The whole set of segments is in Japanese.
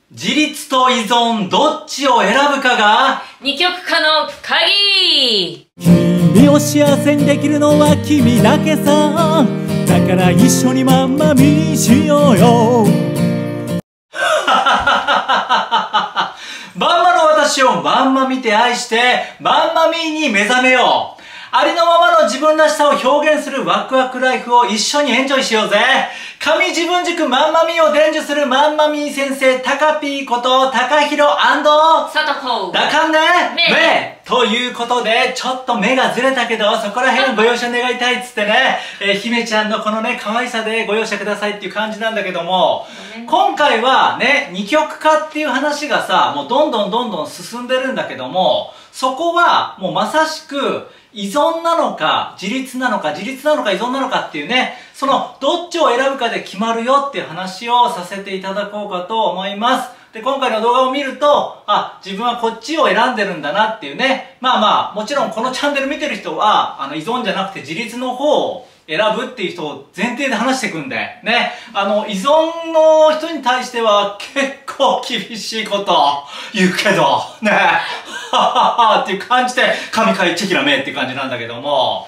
自立と依存どっちを選ぶかが二極化の鍵。 君を幸せにできるのは君だけさ。だから一緒にマンマミーしようよ。 まんまの私をまんま見て愛してまんまミーに目覚めよう。ありのままの自分らしさを表現するワクワクライフを一緒にエンジョイしようぜ。神自分軸まんまミーを伝授するまんまミー先生タカピーことタカヒロサトコだかんねめということで、ちょっと目がずれたけど、そこら辺ご容赦願いたいっつってね、姫ちゃんのこのね、可愛さでご容赦くださいっていう感じなんだけども、今回はね、二極化っていう話がさ、もうどんどん進んでるんだけども、そこはもうまさしく依存なのか、自立なのか、自立なのか依存なのかっていうね、そのどっちを選ぶかで決まるよっていう話をさせていただこうかと思います。で、今回の動画を見ると、あ、自分はこっちを選んでるんだなっていうね。まあ、もちろんこのチャンネル見てる人は、依存じゃなくて自立の方を選ぶっていう人を前提で話していくんで、ね。依存の人に対しては結構厳しいこと言うけど、ね。はははっていう感じで、神回チェキラメっていう感じなんだけども、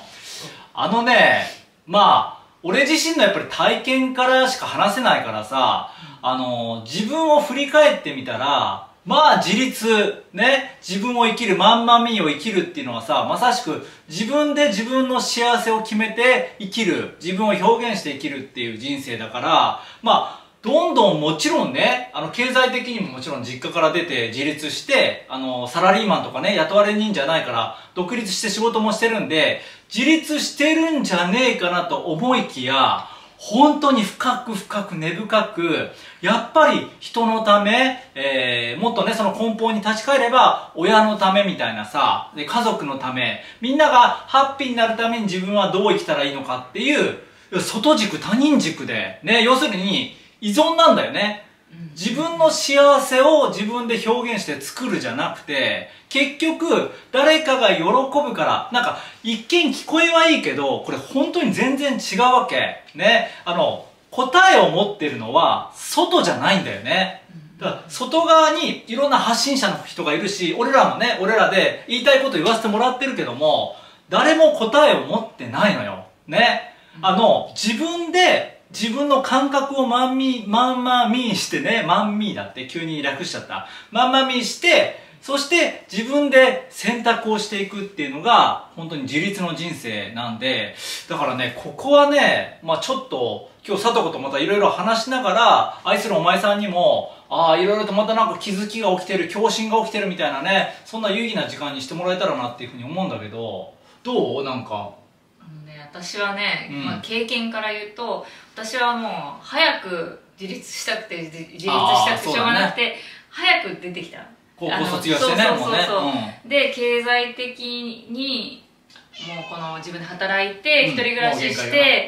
俺自身のやっぱり体験からしか話せないからさ、自分を振り返ってみたら、自立、ね、自分を生きる、まんまみーを生きるっていうのはさ、まさしく自分で自分の幸せを決めて生きる、自分を表現して生きるっていう人生だから、どんどんもちろんね、経済的にももちろん実家から出て自立して、サラリーマンとかね、雇われ人じゃないから、独立して仕事もしてるんで、自立してるんじゃねえかなと思いきや、本当に深く根深く、やっぱり人のため、もっとね、その根本に立ち返れば、親のためみたいなさ、で家族のため、みんながハッピーになるために自分はどう生きたらいいのかっていう、外軸、他人軸で、ね、要するに依存なんだよね。自分の幸せを自分で表現して作るじゃなくて、結局、誰かが喜ぶから、なんか、一見聞こえはいいけど、これ本当に全然違うわけ。ね。答えを持ってるのは、外じゃないんだよね。だから外側にいろんな発信者の人がいるし、俺らもね、俺らで言いたいこと言わせてもらってるけども、誰も答えを持ってないのよ。ね。自分で、自分の感覚をまんまみーしてね、まんみーだって急に略しちゃった。まんまみーして、そして自分で選択をしていくっていうのが本当に自立の人生なんで、だからね、ここはね、ちょっと今日さとことまたいろいろ話しながら、愛するお前さんにも、いろいろとまたなんか気づきが起きてる、共振が起きてるみたいなね、そんな有意義な時間にしてもらえたらなっていうふうに思うんだけど、どうなんか。 私はね、経験から言うと、私はもう早く自立したくて自立したくてしょうがなくて、早く出てきた。 高校卒業してね、もうね。 で、経済的にもうこの自分で働いて一人暮らしして、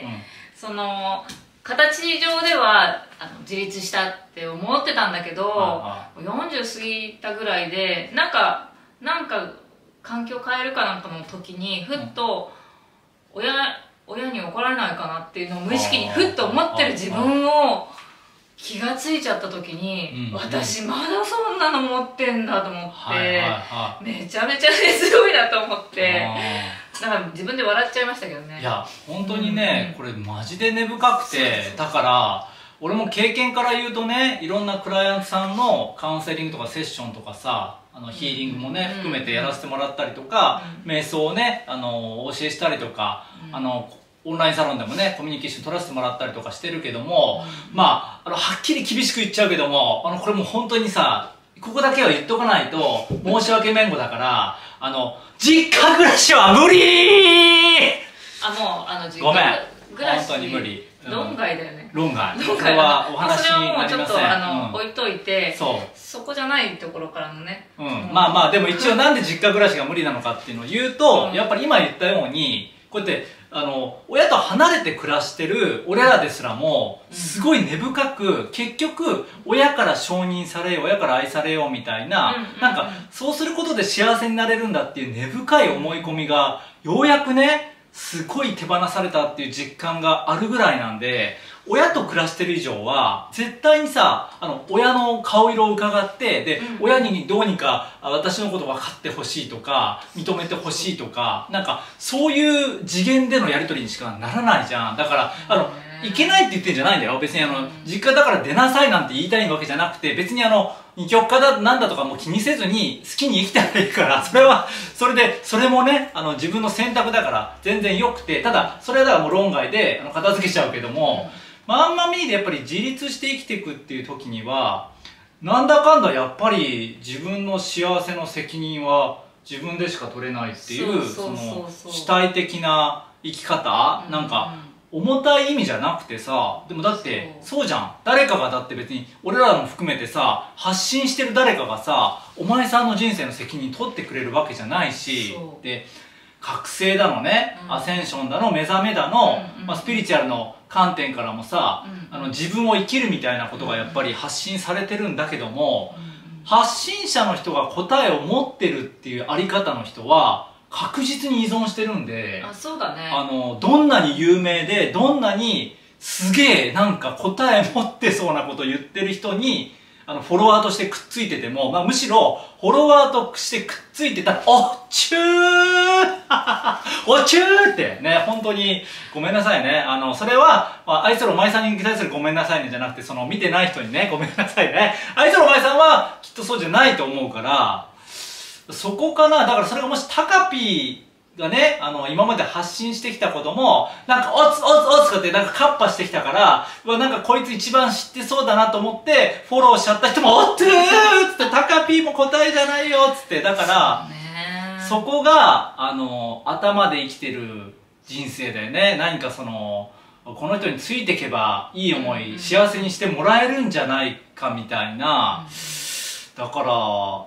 その形上では自立したって思ってたんだけど、40過ぎたぐらいでなんか環境変えるかなんかの時にふっと親に怒られないかなっていうのを無意識にふっと思ってる自分を気がついちゃった時に、私まだそんなの持ってんだと思って、めちゃめちゃすごいなと思って、だから自分で笑っちゃいましたけどね。 いや本当にね、これマジで根深くて、だから俺も経験から言うとね、いろんなクライアントさんのカウンセリングとかセッションとかさ、ヒーリングもね含めてやらせてもらったりとか、瞑想をねお教えしたりとか、オンラインサロンでもねコミュニケーション取らせてもらったりとかしてるけども、はっきり厳しく言っちゃうけども、これもう本当にさ、ここだけは言っとかないと申し訳めんごだから、実家暮らしは無理実ごめん、 家暮らし本当に無理。 論外だよね。 論外。それはお話になりません。 それはもうちょっと置いといて、そこじゃないところからのね。 でも一応なんで実家暮らしが無理なのかっていうのを言うと、やっぱり今言ったように、こうやって親と離れて暮らしてる俺らですらもすごい根深く、結局親から承認されよう、親から愛されようみたいな、そうすることで幸せになれるんだっていう根深い思い込みがようやくねすごい手放されたっていう実感があるぐらいなんで、親と暮らしてる以上は絶対にさ、親の顔色を伺って、で、親にどうにか私のこと分かってほしいとか認めてほしいとか、なんかそういう次元でのやり取りにしかならないじゃん。だからいけないって言ってんじゃないんだよ。別に実家だから出なさいなんて言いたいわけじゃなくて、別に二極化だなんだとかも気にせずに好きに生きたらいいから、それはそれで、それもね自分の選択だから全然良くて、ただそれはだからもう論外で片付けちゃうけども、まんまみーでやっぱり自立して生きていくっていう時には、なんだかんだやっぱり自分の幸せの責任は自分でしか取れないっていう、その主体的な生き方、なんか重たい意味じゃなくてさ、でもだってそうじゃん。誰かがだって別に俺らも含めてさ、発信してる誰かがさ、お前さんの人生の責任取ってくれるわけじゃないし、で覚醒だのね、アセンションだの、目覚めだの、スピリチュアルの観点からもさ、自分を生きるみたいなことがやっぱり発信されてるんだけども、発信者の人が答えを持ってるっていうあり方の人は確実に依存してるんで、 そうだね、 どんなに有名でどんなにすげえなんか答え持ってそうなこと言ってる人にフォロワーとしてくっついてても、むしろフォロワーとしてくっついてたら、おちゅーおちゅーってね、本当にごめんなさいね。それは、愛するお前さんに対するごめんなさいねじゃなくて、見てない人にね、ごめんなさいね。愛するお前さんはきっとそうじゃないと思うから、そこかな。だからそれがもしタカピーがね、今まで発信してきたことも、なんか、おつおつおつかって、なんかカッパしてきたから、なんかこいつ一番知ってそうだなと思って、フォローしちゃった人も、おっつーつって、タカピーも答えじゃないよつって、だから、そこが、頭で生きてる人生だよね。何かこの人についていけば、いい思い、幸せにしてもらえるんじゃないかみたいな、だから、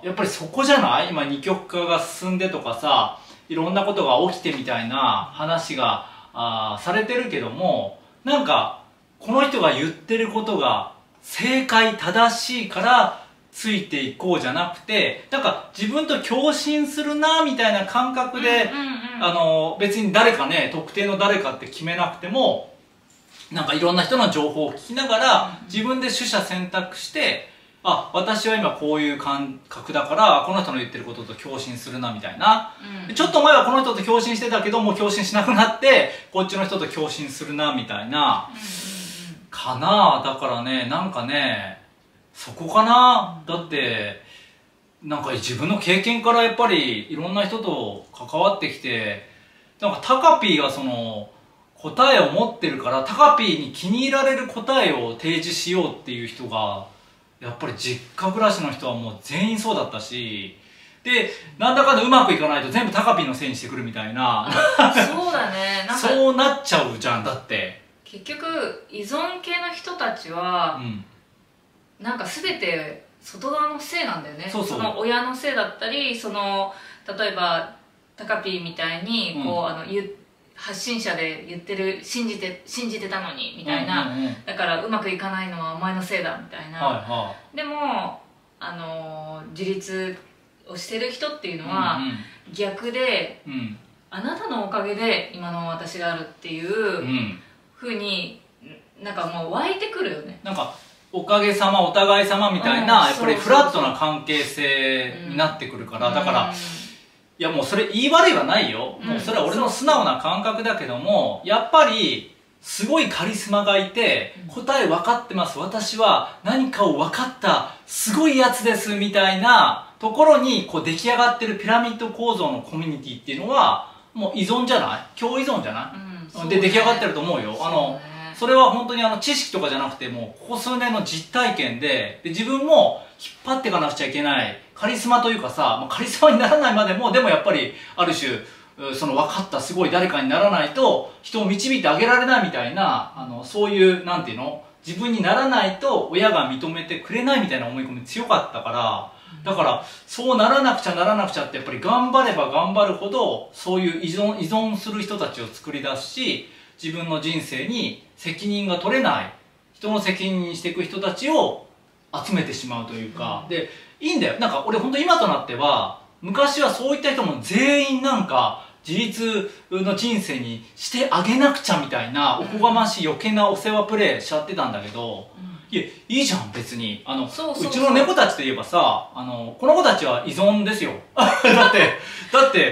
やっぱりそこじゃない？今二極化が進んでとかさ、いろんなことが起きてみたいな話がされてるけども、なんかこの人が言ってることが正解正しいからついていこうじゃなくて、なんか自分と共振するなみたいな感覚で、別に誰かね、特定の誰かって決めなくても、なんかいろんな人の情報を聞きながら自分で取捨選択して、私は今こういう感覚だからこの人の言ってることと共振するなみたいな、ちょっと前はこの人と共振してたけどもう共振しなくなってこっちの人と共振するなみたいな、かな。だからね、なんかね、そこかな。だってなんか自分の経験からやっぱりいろんな人と関わってきて、なんかタカピーが答えを持ってるから、タカピーに気に入られる答えを提示しようっていう人がやっぱり実家暮らしの人はもう全員そうだったし、でなんだかんだうまくいかないと全部タカピーのせいにしてくるみたいなそうだね、なんかそうなっちゃうじゃん。だって結局依存系の人たちは、なんか全て外側のせいなんだよね。その親のせいだったり、例えばタカピーみたいに発信者で言ってる、信じてたのにみたいな、だからうまくいかないのはお前のせいだみたいな、でも自立をしてる人っていうのは逆で、あなたのおかげで今の私があるっていうふうになんかもう湧いてくるよね。 なんかおかげさまお互い様みたいな、やっぱりフラットな関係性になってくるから、だからいやもうそれ言い悪いはないよ、もうそれは俺の素直な感覚だけども、やっぱりすごいカリスマがいて、答え分かってます、私は何かを分かったすごいやつですみたいなところに出来上がってるピラミッド構造のコミュニティっていうのはもう依存じゃない、共依存じゃない、で出来上がってると思うよ。それは本当に知識とかじゃなくて、もうここ数年の実体験で、自分も引っ張っていかなくちゃいけないカリスマというかさ、カリスマにならないまでも、でもやっぱりある種分かったすごい誰かにならないと人を導いてあげられないみたいな、そういうなんていうの、自分にならないと親が認めてくれないみたいな思い込み強かったから、だからそうならなくちゃならなくちゃって、やっぱり頑張れば頑張るほどそういう依存する人たちを作り出すし、自分の人生に責任が取れない人の責任にしていく人たちを集めてしまうというか、でいいんだよ。なんか俺本当今となっては、昔はそういった人も全員なんか自立の人生にしてあげなくちゃみたいなおこがましい余計なお世話プレイしちゃってたんだけど、いや、いいじゃん、別に。うちの猫たちといえばさ、この子たちは依存ですよ。だって、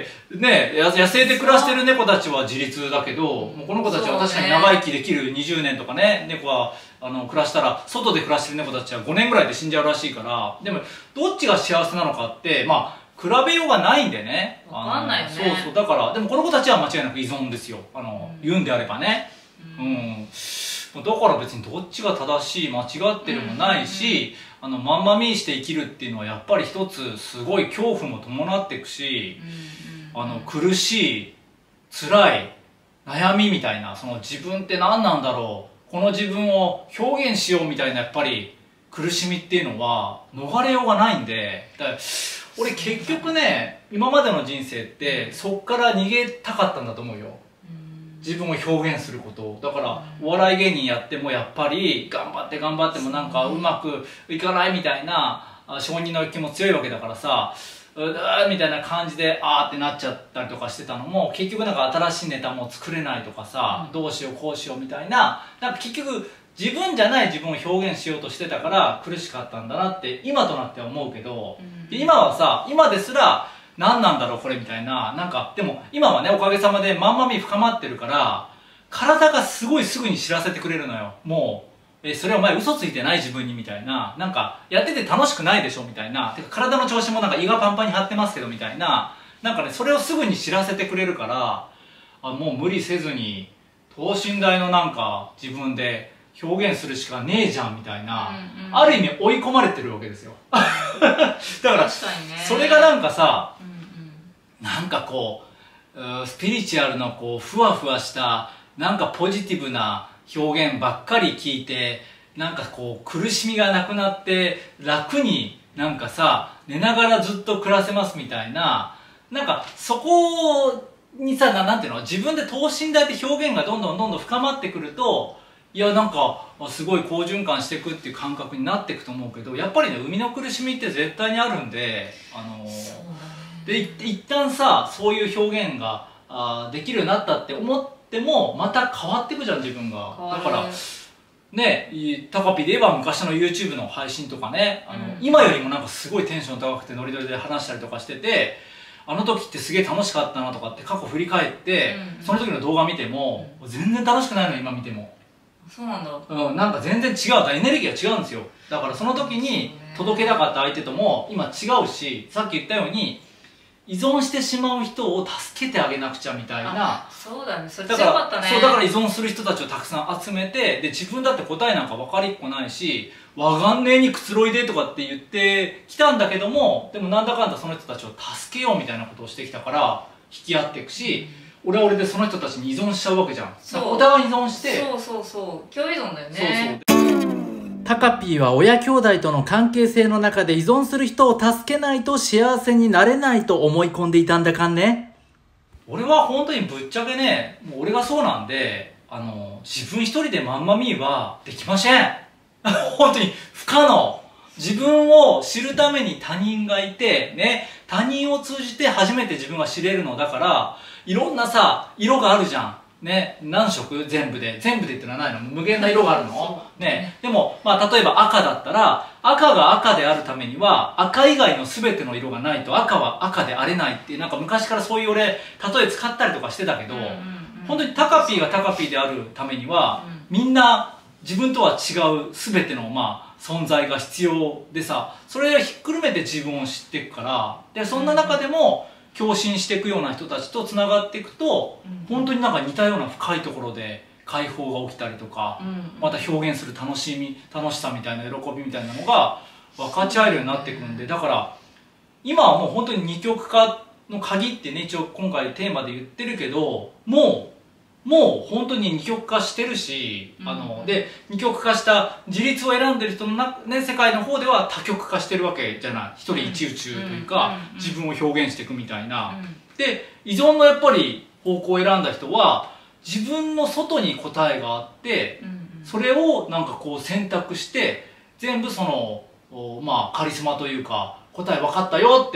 ね、野生で暮らしてる猫たちは自立だけど、もうこの子たちは確かに長生きできる20年とかね、猫は、暮らしたら、外で暮らしてる猫たちは5年ぐらいで死んじゃうらしいから、でも、どっちが幸せなのかって、まあ、比べようがないんでね。 わかんないよね。 そうそう。だから、でもこの子たちは間違いなく依存ですよ。言うんであればね。だから別にどっちが正しい間違ってるもないし、まんまみーして生きるっていうのはやっぱり一つすごい恐怖も伴っていくし、苦しい辛い悩みみたいな、その自分って何なんだろう、この自分を表現しようみたいなやっぱり苦しみっていうのは逃れようがないんで、だから俺結局ね、今までの人生ってそっから逃げたかったんだと思うよ。自分を表現することを。だからお笑い芸人やってもやっぱり頑張ってもなんかうまくいかないみたいな承認の欲求も強いわけだからさ、みたいな感じであーってなっちゃったりとかしてたのも、結局なんか新しいネタも作れないとかさ、どうしようこうしようみたいな、なんか結局自分じゃない自分を表現しようとしてたから苦しかったんだなって今となっては思うけど、で今はさ、今ですら何なんだろうこれみたいな、なんかでも今はね、おかげさまでまんまみ深まってるから体がすごいすぐに知らせてくれるのよ。もうそれお前嘘ついてない自分にみたいな、なんかやってて楽しくないでしょみたいな、てか体の調子もなんか胃がパンパンに張ってますけどみたいな、なんかね、それをすぐに知らせてくれるから、もう無理せずに等身大のなんか自分で表現するしかねえじゃんみたいな、ある意味追い込まれてるわけですよ。だからそれがなんかさ、なんかこうスピリチュアルのこうふわふわしたなんかポジティブな表現ばっかり聞いて、なんかこう苦しみがなくなって楽になんかさ寝ながらずっと暮らせますみたいな、なんかそこにさ、なんていうの、自分で等身大で表現がどんどん深まってくると、いやなんかすごい好循環していくっていう感覚になっていくと思うけど、やっぱりね、生みの苦しみって絶対にあるんで、で一旦さそういう表現ができるようになったって思ってもまた変わっていくじゃん自分が。だからね、タカピで言えば昔の YouTube の配信とかね、今よりもなんかすごいテンション高くてノリノリで話したりとかしてて、あの時ってすげえ楽しかったなとかって過去振り返って、その時の動画見ても全然楽しくないの今見ても。 そうなんだ。 なんか全然違う、エネルギーが違うんですよ。だからその時に届けたかった相手とも今違うし、さっき言ったように依存してしまう人を助けてあげなくちゃみたいな。 そうだね、それ強かったね。 そうだから依存する人たちをたくさん集めて、で自分だって答えなんか分かりっこないし、わかんねえにくつろいでとかって言ってきたんだけども、でもなんだかんだその人たちを助けようみたいなことをしてきたから引き合っていくし、俺は俺でその人たちに依存しちゃうわけじゃん。お互い依存して、 そう共依存だよね。 タカピーは親兄弟との関係性の中で依存する人を助けないと幸せになれないと思い込んでいたんだかんね。 俺は本当にぶっちゃけね、もう俺がそうなんで、自分一人でまんまみーはできません。本当に不可能。自分を知るために他人がいて、ね、他人を通じて初めて自分が知れるのだから、いろんなさ、色があるじゃん。ね、何色全部でってのはないの？無限な色があるのね。でも、まあ、例えば赤だったら、赤が赤であるためには、赤以外の全ての色がないと赤は赤であれないっていう、なんか昔からそういう俺、例え使ったりとかしてたけど、本当にタカピーがタカピーであるためには、みんな自分とは違う全ての、まあ、存在が必要でさ、それをひっくるめて自分を知っていくから、で、そんな中でも、共振していくような人たちとつながっていくと、本当になんか似たような深いところで解放が起きたりとか、また表現する楽しさみたいな喜びみたいなのが分かち合えるようになってくるんで、だから今はもう本当に二極化の鍵ってね、一応今回テーマで言ってるけど、もう本当に二極化してるし、で二極化した自立を選んでる人のね、世界の方では多極化してるわけじゃない。一人一宇宙というか、自分を表現していくみたいな。で依存のやっぱり方向を選んだ人は自分の外に答えがあって、それをなんかこう選択して全部そのまあカリスマというか答え分かったよって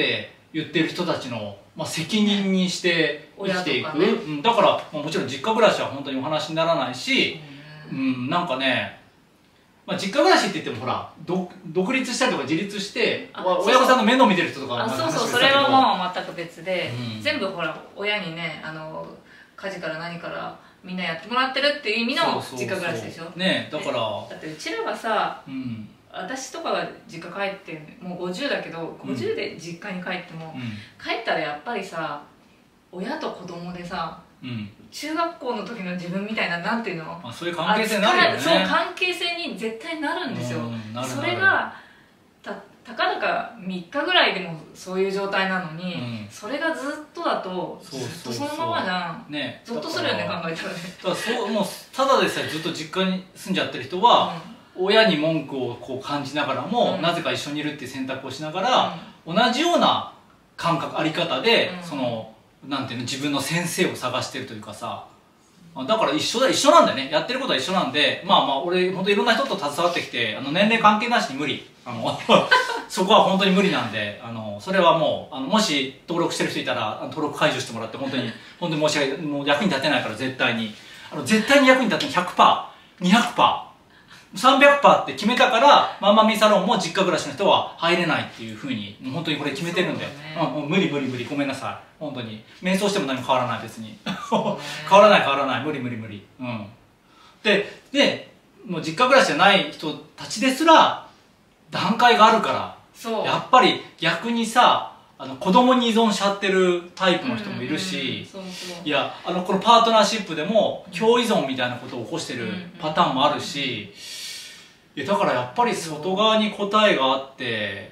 言ってる人たちの、責任にして生きていく、 親とかね、 だから、もちろん実家暮らしは本当にお話にならないし、なんかね、実家暮らしって言ってもほら独立したりとか自立して親御さんの面倒見てる人とかそうそう、それはもう全く別で、全部ほら親にね家事から何からみんなやってもらってるっていう意味の実家暮らしでしょ。 ね、だからだってうちらがさ、私とかが実家帰ってもう50だけど、50で実家に帰っても、帰ったらやっぱりさ親と子供でさ、中学校の時の自分みたいな、なんていうの、 そういう関係性になるよね。 そう、関係性に絶対なるんですよ。それがたかだか3日ぐらいでもそういう状態なのに、それがずっとだとずっとそのままじゃん。ね、ゾッとするよね、考えたらね。 もうただでさえずっと実家に住んじゃってる人は、親に文句をこう感じながらも、なぜか一緒にいるっていう選択をしながら、同じような感覚あり方で、そのなんていうの、自分の先生を探してるというかさ、だから一緒なんだよね。やってることは一緒なんで、俺本当いろんな人と携わってきて、年齢関係なしに無理、そこは本当に無理なんで、それはもうもし登録してる人いたら登録解除してもらって、本当に申し訳ない、もう役に立てないから、絶対に役に立てない。 100%200%300% って決めたから、ママミサロンも実家暮らしの人は入れないっていうふうに本当にこれ決めてるんで、もう無理ごめんなさい、本当に瞑想しても何も変わらない、別に変わらない無理、でもう実家暮らしじゃない人たちですら段階があるから、やっぱり逆にさ、子供に依存しちゃってるタイプの人もいるし、いやこのパートナーシップでも共依存みたいなことを起こしてるパターンもあるし、だからやっぱり外側に答えがあって、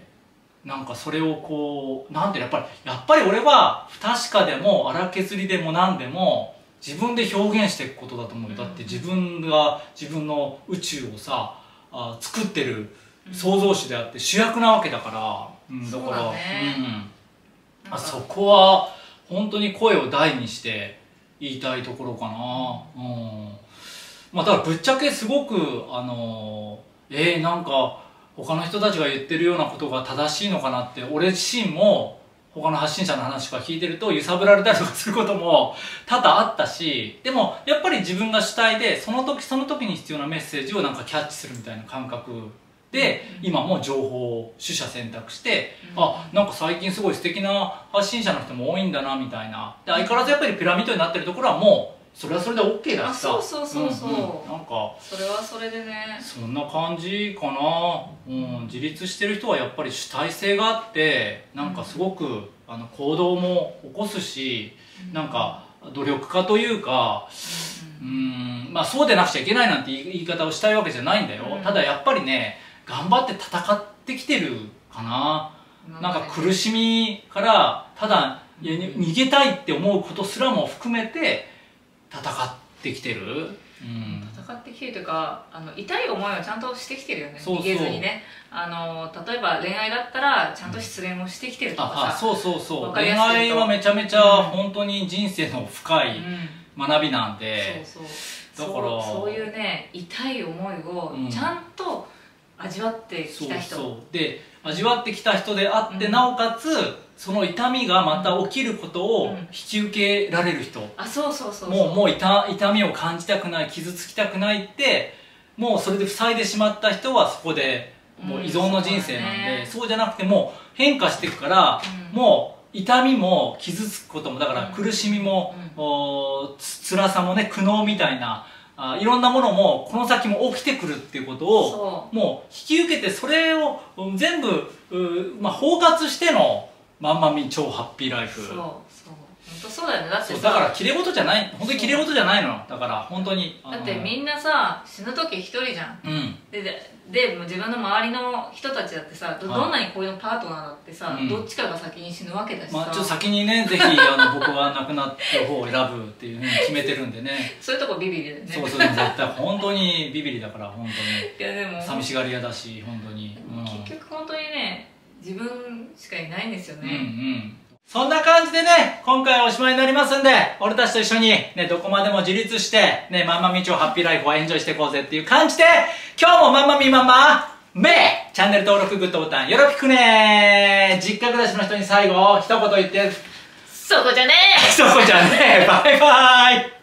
なんかそれをこうなんていうの、やっぱり俺は不確かでも荒削りでも何でも自分で表現していくことだと思うよ。だって自分が自分の宇宙をさ作ってる創造主であって主役なわけだから、だから、そこは本当に声を大にして言いたいところかな。だからぶっちゃけすごくなんか他の人たちが言ってるようなことが正しいのかなって、俺自身も他の発信者の話とか聞いてると揺さぶられたりとかすることも多々あったし、でもやっぱり自分が主体でその時に必要なメッセージをなんかキャッチするみたいな感覚で、今も情報を取捨選択して、なんか最近すごい素敵な発信者の人も多いんだなみたいな。で相変わらずやっぱりピラミッドになってるところはもうそれはそれで OK だしさ、 そう、 なんかそれはそれでね、 そんな感じかな。自立してる人はやっぱり主体性があって、なんかすごく行動も起こすし、なんか努力家というか、そうでなくちゃいけないなんて言い方をしたいわけじゃないんだよ。ただやっぱりね、頑張って戦ってきてるかな。なんか苦しみからただ逃げたいって思うことすらも含めて戦ってきてる。 戦ってきてるというか、痛い思いはちゃんとしてきてるよね。逃げずにね。例えば恋愛だったらちゃんと失恋もしてきてるとかさ。 そう恋愛はめちゃめちゃ本当に人生の深い学びなんで、 だからそういうね、痛い思いをちゃんと味わってきた人で、味わってきた人であって、なおかつその痛みがまた起きることを引き受けられる人、もう痛みを感じたくない、傷つきたくないって、もうそれで塞いでしまった人はそこでもう依存の人生なんで、そうじゃなくてもう変化していくから、もう痛みも傷つくことも、だから苦しみも辛さもね、苦悩みたいないろんなものもこの先も起きてくるっていうことをもう引き受けて、それを全部包括してのまんまみ超ハッピーライフ。 本当そうだよね。だってさ、 だから綺麗事じゃない、本当に綺麗事じゃないの。だから本当にだってみんなさ、死ぬ時一人じゃん。でも自分の周りの人たちだってさ、どんなにこういうパートナーだってさ、どっちかが先に死ぬわけだしさ、 ちょっと先にね、ぜひ僕は亡くなった方を選ぶっていうね決めてるんでね。 そういうとこビビりだよね。 そう絶対本当にビビりだから、本当に。 いやでも寂しがり屋だし、本当に。 結局本当にね、自分しかいないんですよね。 そんな感じでね、今回はおしまいになりますんで、俺たちと一緒にね、どこまでも自立して、ね、まんまみ超ハッピーライフをエンジョイしていこうぜっていう感じで、今日もまんまみまんま、 チャンネル登録、グッドボタン、よろぴくねー。実家暮らしの人に最後、一言言って。 そこじゃねそこじゃねえ。バイバーイ。